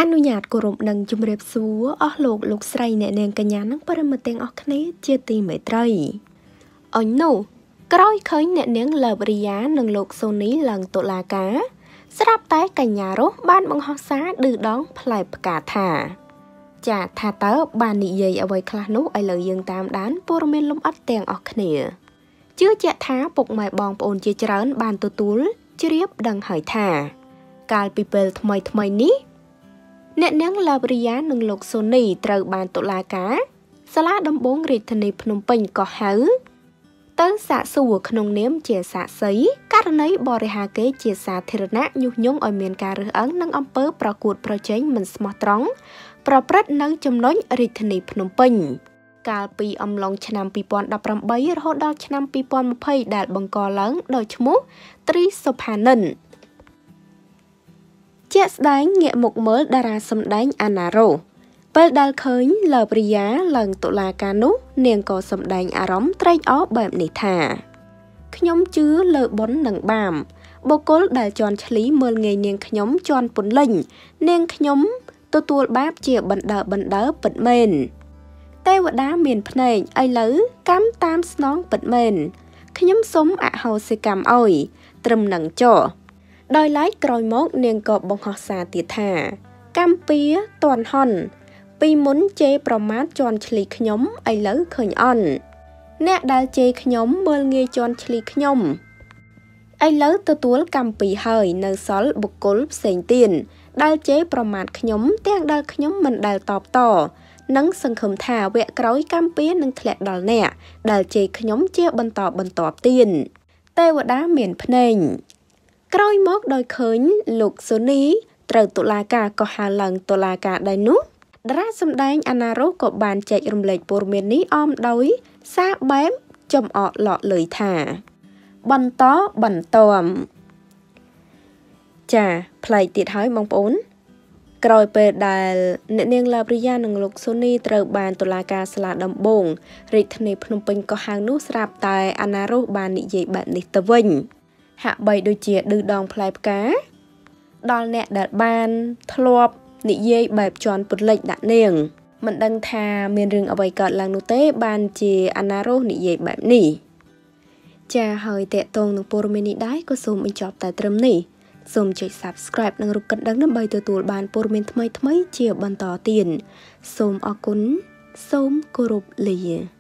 នុញ្ញាតគោរពនិងជម្រាបសួរអស់លោកស្រីអ្នកនាងកញ្ញានិងប្រិមត្តទាំងអស់គ្នាជាទីមេត្រីអញនោះក្រោយឃើញអ្នកនាងលើបរិយានិងលោកសូនីឡើងតុលាការស្រាប់តែកញ្ញារស់បានបង្ហោះសារឌឺដងផ្លែផ្កាថាចាថាតើបាននិយាយអ្វីខ្លះនោះឥឡូវយើងតាមដានព័ត៌មានលម្អិតទាំងអស់គ្នាជឿជាក់ថាពុកម៉ែបងប្អូនជាច្រើនបានទទួលជ្រាបដឹងហើយថាកាលពីពេលថ្មីនេះអ្នកនាងឡាបរីយ៉ានិងលោកសូនីត្រូវបានតុលាការសាលាដំបងរាជធានីភ្នំពេញក៏ហៅទៅសាកសួរក្នុងនាមជាសាក្សីករណីបរិហាកេរ្តិ៍ជាសាធារណៈញុះញង់ឲ្យមានការរើសអើងនិងអំពើប្រកួតប្រជែងមិនស្មោះត្រង់ប្រព្រឹត្តនៅចំណុចរាជធានីភ្នំពេញកាលពីអំឡុងឆ្នាំ2018រហូតដល់ឆ្នាំ2020ដែលបង្កឡើងដោយឈ្មោះត្រីសុផានិនជាក់ស្ដែងងាកមុខមើលតារាសម្ដែងអាណារ៉ូពេលដែលឃើញលើព្រិយាឡើងតុលាការនោះនាងក៏សម្ដែងអារម្មណ៍ត្រេកអរបែបនេះថាខ្ញុំជឿលើបុណ្យនិងបាបបុគ្គលដែលជន់ឈ្លីមើលងាយនាងខ្ញុំជន់ពន្លិញនាងខ្ញុំទទួលបាបជាបណ្ដើពិតមែនទេវតាមានភ្នែកឥឡូវកម្មតាមស្នងពិតមែនខ្ញុំសូមអហោសិកម្មឲ្យត្រឹមនឹងចោដោយឡែកក្រោយមកនាងក៏បង្ហោះសារទៀតថាកម្មពៀតន់ហន់ពីមុនជេរប្រមាថជន់ឈ្លីខ្ញុំឥឡូវឃើញអន់អ្នកដែលជេរខ្ញុំមើលងាយជន់ឈ្លីខ្ញុំឥឡូវទទួលកម្មពៀហើយនៅសល់បុគ្គលផ្សេងទៀតដែលជេរប្រមាថខ្ញុំទាំងដែលខ្ញុំមិនដែលតបតនិងសង្ឃឹមថាវគ្គក្រោយកម្មពៀនឹងធ្លាក់ដល់អ្នកដែលជេរខ្ញុំជាបន្តទៀតទេវតាមានភ្នែកក្រោយមកដោយឃើញលោកសូនីត្រូវតុលាការក៏ហៅឡើងតុលាការដែរនោះតារាសម្ដែងអាណារ៉ូក៏បានចែករំលែកព័ត៌មាននេះអមដោយសារបែបចំអកឡកលើយថាបន្តចាផ្លែកទៀតហើយបងប្អូនក្រោយពេលដែលអ្នកនាងឡាបរីយ៉ានិងលោកសូនីត្រូវបានតុលាការសាលាដំបងរាជធានីភ្នំពេញក៏ហៅនោះស្រាប់តែអាណារ៉ូបាននិយាយបែបនេះទៅវិញហាក់បីដូចជាឌឺដងផ្លែផ្កាដល់អ្នកដែលបានធ្លាប់និយាយបែបជន់ពន្លិចដាក់នាងមិនដឹងថាមានរឿងអ្វីកើតឡើងនោះទេបានជាអាណារ៉ូនិយាយបែបនេះចាហើយតេតងនឹងព័ត៌មាននេះដែរក៏សូមបញ្ចប់តែត្រឹមនេះសូមចុច Subscribe និងរូបកណ្ដឹងដើម្បីទទួលបានព័ត៌មានថ្មីៗជាបន្តទៀតសូមអរគុណសូមគោរពលា